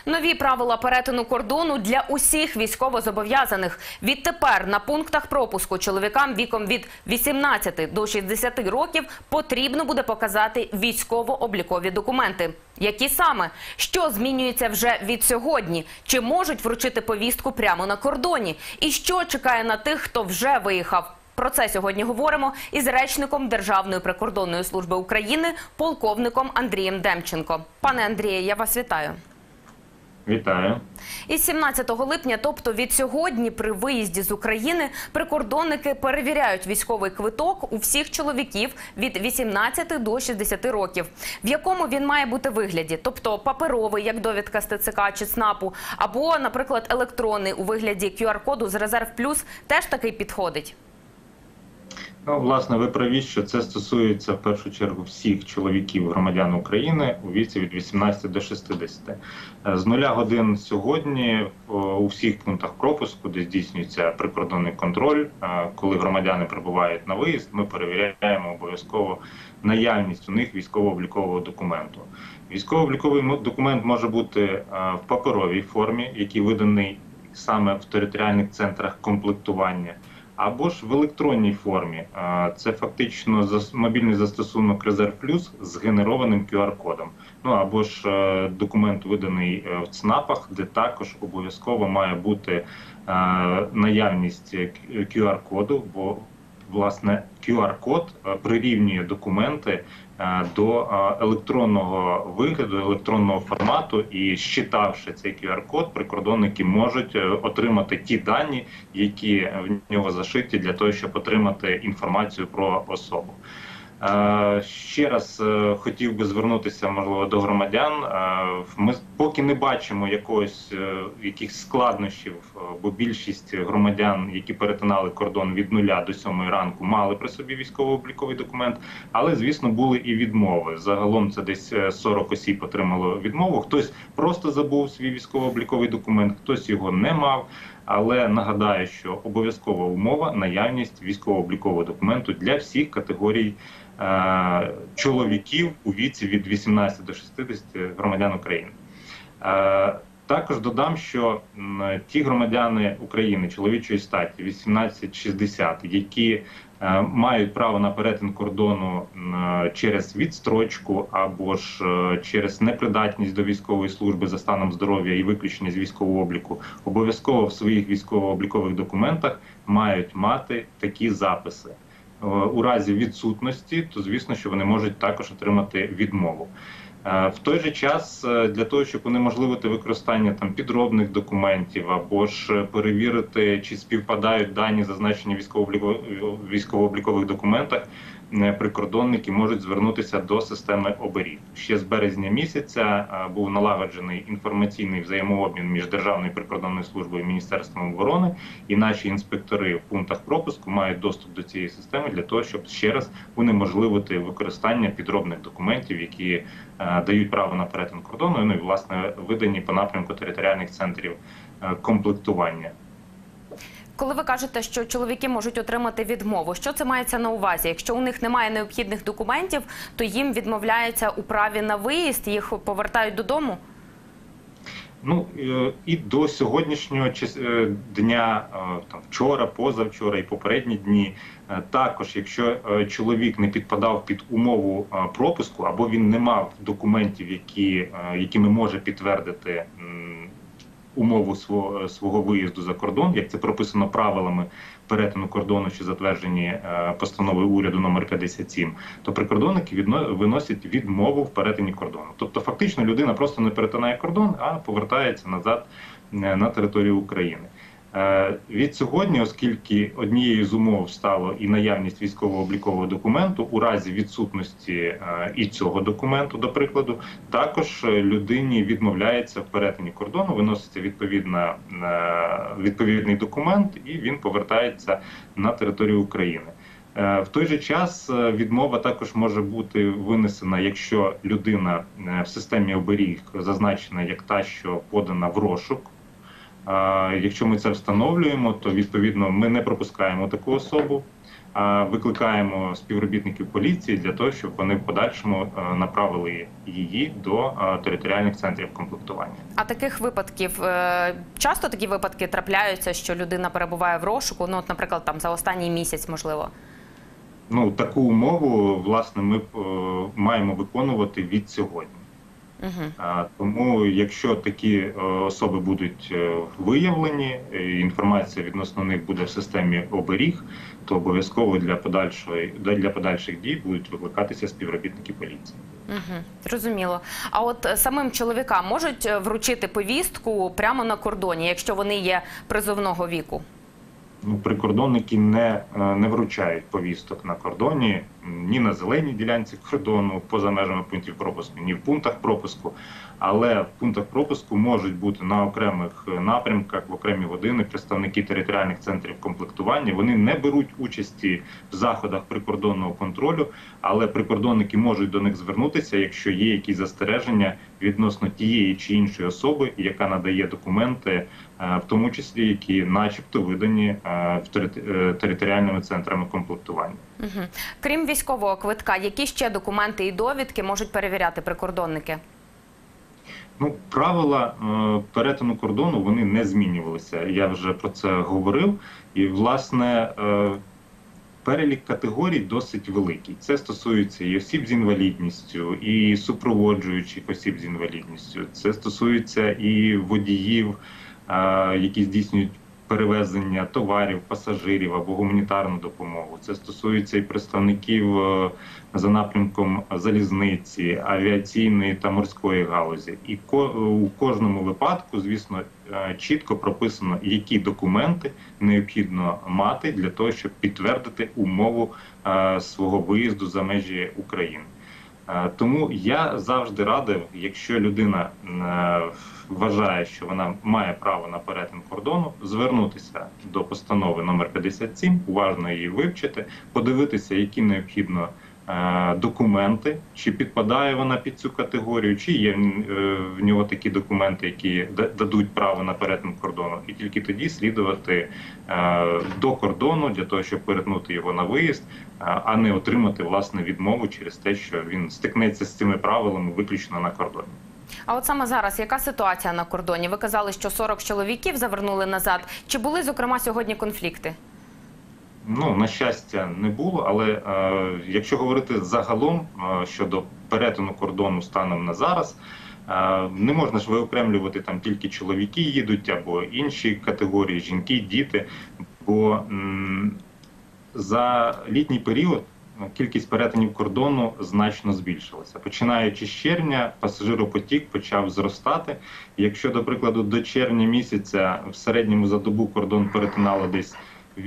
Нові правила перетину кордону для усіх військовозобов'язаних. Відтепер на пунктах пропуску чоловікам віком від 18 до 60 років потрібно буде показати військово-облікові документи. Які саме? Що змінюється вже від сьогодні? Чи можуть вручити повістку прямо на кордоні? І що чекає на тих, хто вже виїхав? Про це сьогодні говоримо із речником Державної прикордонної служби України, полковником Андрієм Демченко. Пане Андріє, я вас вітаю. Вітаю. Із 17 липня, тобто від сьогодні, при виїзді з України, прикордонники перевіряють військовий квиток у всіх чоловіків від 18 до 60 років. В якому він має бути вигляді? Тобто паперовий, як довідка з ТЦК чи СНАПу, або, наприклад, електронний у вигляді QR-коду з «Резерв Плюс» теж такий підходить? Ну, власне, ви праві, що це стосується в першу чергу всіх чоловіків громадян України у віці від 18 до 60. З 0 годин сьогодні у всіх пунктах пропуску, де здійснюється прикордонний контроль, коли громадяни прибувають на виїзд, ми перевіряємо обов'язково наявність у них військово-облікового документу. Військово-обліковий документ може бути в паперовій формі, який виданий саме в територіальних центрах комплектування, або ж в електронній формі. Це фактично мобільний застосунок «Резерв Плюс» з генерованим QR-кодом. Ну або ж документ, виданий в ЦНАПах, де також обов'язково має бути наявність QR-коду, бо власне QR-код прирівнює документи до електронного вигляду, електронного формату, і считавши цей QR-код, прикордонники можуть отримати ті дані, які в нього зашиті для того, щоб отримати інформацію про особу. Ще раз хотів би звернутися, можливо, до громадян. Ми поки не бачимо якихось складнощів, бо більшість громадян, які перетинали кордон від 0 до 7 ранку, мали при собі військово-обліковий документ, але, звісно, були і відмови. Загалом це десь 40 осіб отримало відмову. Хтось просто забув свій військово-обліковий документ, хтось його не мав. Але нагадаю, що обов'язкова умова – наявність військово-облікового документу для всіх категорій чоловіків у віці від 18 до 60 громадян України. Також додам, що ті громадяни України чоловічої статі 18-60, які мають право на перетин кордону через відстрочку або ж через непридатність до військової служби за станом здоров'я і виключення з військового обліку, обов'язково в своїх військово-облікових документах мають мати такі записи. У разі відсутності, то звісно, що вони можуть також отримати відмову. В той же час, для того, щоб унеможливити використання підробних документів або ж перевірити, чи співпадають дані, зазначені в військово-облікових документах, прикордонники можуть звернутися до системи оберіг. Ще з березня місяця був налагоджений інформаційний взаємообмін між Державною прикордонною службою і Міністерством оборони, і наші інспектори в пунктах пропуску мають доступ до цієї системи для того, щоб ще раз унеможливити використання підробних документів, які дають право на перетин кордону, ну і, власне, видані по напрямку територіальних центрів комплектування. Коли ви кажете, що чоловіки можуть отримати відмову, що це мається на увазі? Якщо у них немає необхідних документів, то їм відмовляється у праві на виїзд, їх повертають додому? Ну, і до сьогоднішнього дня, вчора, позавчора і попередні дні, також, якщо чоловік не підпадав під умову пропуску, або він не мав документів, якими може підтвердити умову свого виїзду за кордон, як це прописано правилами перетину кордону, що затверджені постановою уряду номер 57, то прикордонники виносять відмову в перетині кордону. Тобто фактично людина просто не перетинає кордон, а повертається назад на територію України. Від сьогодні, оскільки однією з умов стало і наявність військово-облікового документу, у разі відсутності і цього документу, до прикладу, також людині відмовляється в перетині кордону, виноситься відповідний документ і він повертається на територію України. В той же час відмова також може бути винесена, якщо людина в системі оберіг зазначена як та, що подана в розшук. Якщо ми це встановлюємо, то відповідно ми не пропускаємо таку особу викликаємо співробітників поліції для того, щоб вони в подальшому направили її до територіальних центрів комплектування. А таких випадків, часто такі випадки трапляються, що людина перебуває в розшуку, ну, от, наприклад, там за останній місяць, можливо? Ну, таку умову, власне, ми маємо виконувати від сьогодні. Тому, якщо такі особи будуть виявлені, інформація відносно них буде в системі оберіг, то обов'язково для подальших дій будуть викликатися співробітники поліції. Зрозуміло. А от самим чоловікам можуть вручити повістку прямо на кордоні, якщо вони є призовного віку? Ну, прикордонники не вручають повісток на кордоні, ні на зеленій ділянці кордону, поза межами пунктів пропуску, ні в пунктах пропуску. Але в пунктах пропуску можуть бути на окремих напрямках, в окремі години представники територіальних центрів комплектування. Вони не беруть участі в заходах прикордонного контролю, але прикордонники можуть до них звернутися, якщо є якісь застереження відносно тієї чи іншої особи, яка надає документи, в тому числі, які начебто видані територіальними центрами комплектування. Крім військового квитка, які ще документи і довідки можуть перевіряти прикордонники? Ну, правила перетину кордону, вони не змінювалися. Я вже про це говорив. І, власне, перелік категорій досить великий. Це стосується і осіб з інвалідністю, і супроводжуючих осіб з інвалідністю. Це стосується і водіїв, які здійснюють перевезення товарів, пасажирів або гуманітарну допомогу. Це стосується і представників за напрямком залізниці, авіаційної та морської галузі. І у кожному випадку, звісно, чітко прописано, які документи необхідно мати для того, щоб підтвердити умову свого виїзду за межі України. Тому я завжди радив, якщо людина вважає, що вона має право на перетин кордону, звернутися до постанови номер 57, уважно її вивчити, подивитися, які необхідно документи, чи підпадає вона під цю категорію, чи є в нього такі документи, які дадуть право на перетин кордону, і тільки тоді слідувати до кордону для того, щоб перетнути його на виїзд, а не отримати, власне, відмову через те, що він стикнеться з цими правилами виключно на кордоні. А от саме зараз, яка ситуація на кордоні? Ви казали, що 40 чоловіків завернули назад. Чи були, зокрема, сьогодні конфлікти? Ну, на щастя, не було, але якщо говорити загалом щодо перетину кордону станом на зараз, не можна ж виокремлювати там тільки чоловіки їдуть або інші категорії, жінки, діти, бо за літній період кількість перетинів кордону значно збільшилася. Починаючи з червня, пасажиропотік почав зростати. Якщо, до прикладу, до червня місяця в середньому за добу кордон перетинало десь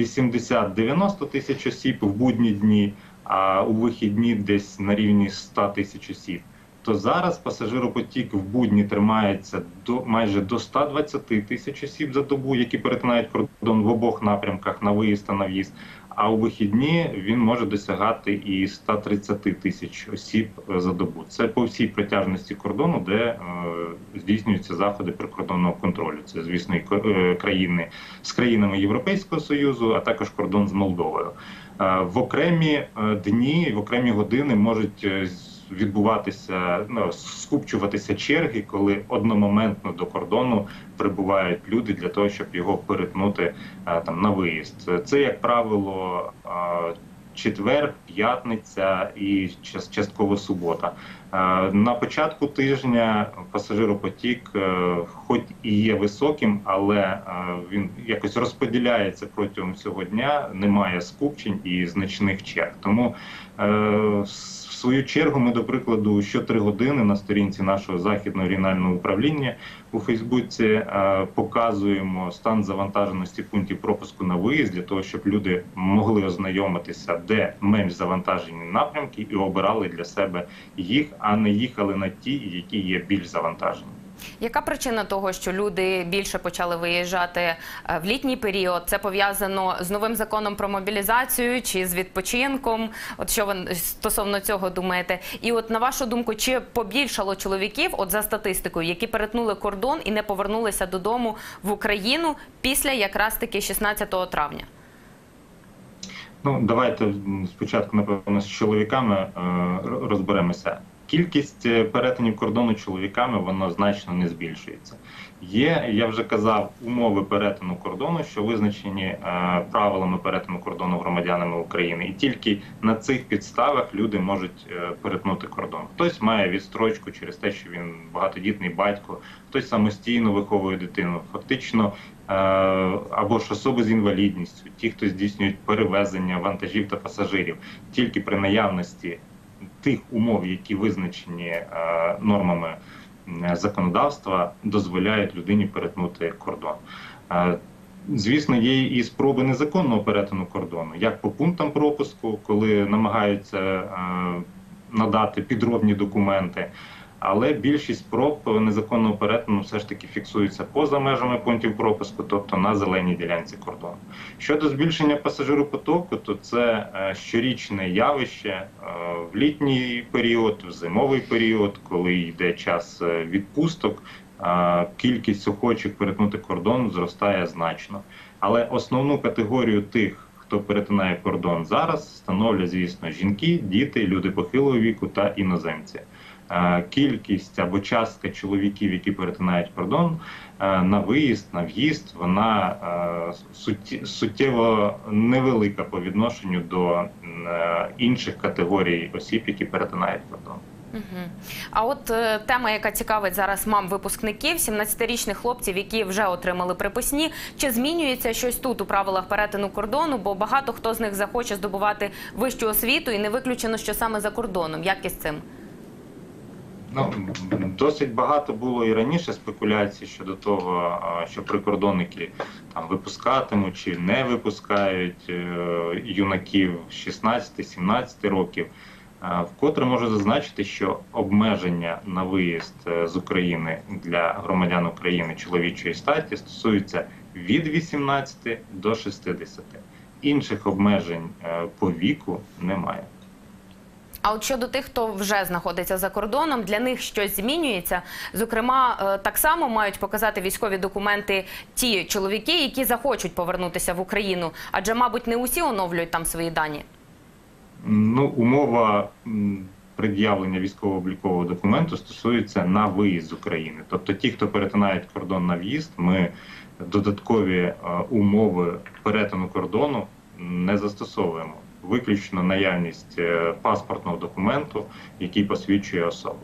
80-90 тисяч осіб в будні дні, а у вихідні десь на рівні 100 тисяч осіб, то зараз пасажиропотік в будні тримається майже до 120 тисяч осіб за добу, які перетинають кордон в обох напрямках на виїзд та на в'їзд. А у вихідні він може досягати і 130 тисяч осіб за добу. Це по всій протяжності кордону, де здійснюються заходи прикордонного контролю. Це, звісно, і країни з країнами Європейського Союзу, а також кордон з Молдовою. В окремі дні, в окремі години можуть відбуватися, скупчуватися черги, коли одномоментно до кордону прибувають люди для того, щоб його перетнути там на виїзд. Це, як правило, четвер, п'ятниця і частково субота. На початку тижня пасажиропотік хоч і є високим, але він якось розподіляється протягом всього дня, немає скупчень і значних черг. Тому в свою чергу ми, до прикладу, що 3 години на сторінці нашого Західного регіонального управління у Фейсбуці показуємо стан завантаженості пунктів пропуску на виїзд, для того, щоб люди могли ознайомитися, де менш завантажені напрямки, і обирали для себе їх, а не їхали на ті, які є більш завантажені. Яка причина того, що люди більше почали виїжджати в літній період? Це пов'язано з новим законом про мобілізацію чи з відпочинком? От що ви стосовно цього думаєте? І от на вашу думку, чи побільшало чоловіків, от за статистикою, які перетнули кордон і не повернулися додому в Україну після якраз таки 16 травня? Ну, давайте спочатку, напевно, з чоловіками розберемося. Кількість перетинів кордону чоловіками, воно значно не збільшується. Є, я вже казав, умови перетину кордону, що визначені правилами перетину кордону громадянами України. І тільки на цих підставах люди можуть перетнути кордон. Хтось має відстрочку через те, що він багатодітний батько, хтось самостійно виховує дитину. Фактично, або ж особи з інвалідністю, ті, хто здійснюють перевезення вантажів та пасажирів, тільки при наявності тих умов, які визначені нормами законодавства, дозволяють людині перетнути кордон. Звісно, є і спроби незаконного перетину кордону, як по пунктам пропуску, коли намагаються надати підробні документи, але більшість спроб незаконного перетину все ж таки фіксується поза межами пунктів пропуску, тобто на зеленій ділянці кордону. Щодо збільшення пасажиропотоку, то це щорічне явище в літній період, в зимовий період, коли йде час відпусток, кількість охочих перетнути кордон зростає значно. Але основну категорію тих, хто перетинає кордон зараз, становлять, звісно, жінки, діти, люди похилого віку та іноземці. Кількість або частка чоловіків, які перетинають кордон, на виїзд, на в'їзд, вона суттєво невелика по відношенню до інших категорій осіб, які перетинають кордон. А от тема, яка цікавить зараз мам-випускників, 17-річних хлопців, які вже отримали приписні, чи змінюється щось тут у правилах перетину кордону, бо багато хто з них захоче здобувати вищу освіту і не виключено, що саме за кордоном. Як із цим? Ну, досить багато було і раніше спекуляцій щодо того, що прикордонники там випускатимуть чи не випускають юнаків 16-17 років. Вкотре можу зазначити, що обмеження на виїзд з України для громадян України чоловічої статі стосуються від 18 до 60. Інших обмежень по віку немає. А от щодо тих, хто вже знаходиться за кордоном, для них щось змінюється? Зокрема, так само мають показати військові документи ті чоловіки, які захочуть повернутися в Україну, адже, мабуть, не усі оновлюють там свої дані. Ну, умова пред'явлення військово-облікового документу стосується на виїзд з України. Тобто ті, хто перетинають кордон на в'їзд, ми додаткові умови перетину кордону не застосовуємо. Виключно наявність паспортного документу, який посвідчує особу.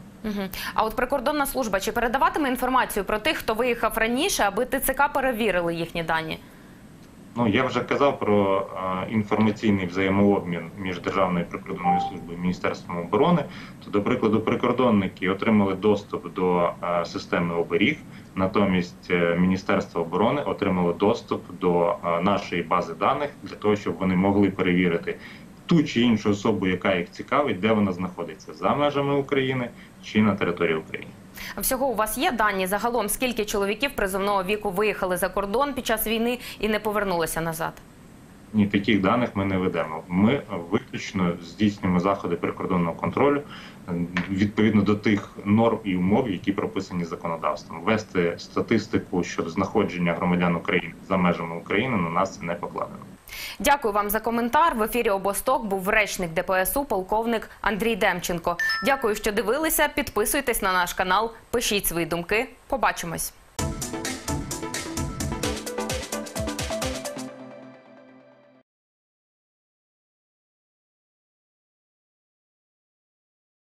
А от прикордонна служба чи передаватиме інформацію про тих, хто виїхав раніше, аби ТЦК перевірили їхні дані? Ну, я вже казав про інформаційний взаємообмін між Державною прикордонною службою і Міністерством оборони. То, до прикладу, прикордонники отримали доступ до системи оберіг, натомість Міністерство оборони отримало доступ до нашої бази даних для того, щоб вони могли перевірити ту чи іншу особу, яка їх цікавить, де вона знаходиться, за межами України чи на території України. Всього у вас є дані загалом, скільки чоловіків призовного віку виїхали за кордон під час війни і не повернулися назад? Ні, таких даних ми не ведемо. Ми виключно здійснюємо заходи прикордонного контролю відповідно до тих норм і умов, які прописані законодавством. Вести статистику щодо знаходження громадян України за межами України на нас це не покладено. Дякую вам за коментар. В ефірі «Обосток» був речник ДПСУ, полковник Андрій Демченко. Дякую, що дивилися. Підписуйтесь на наш канал, пишіть свої думки. Побачимось.